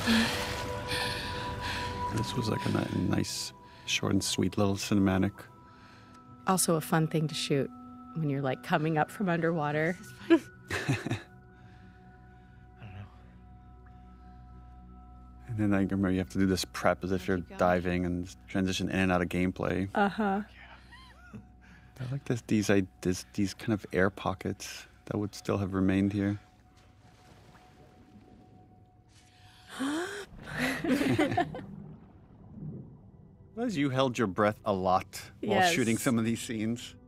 This was like a nice, short and sweet little cinematic. Also a fun thing to shoot when you're like coming up from underwater. I don't know. And then I remember you have to do this prep as if you're diving and transition in and out of gameplay. Uh-huh. I like these kind of air pockets that would still have remained here. As you held your breath a lot while Yes. shooting some of these scenes.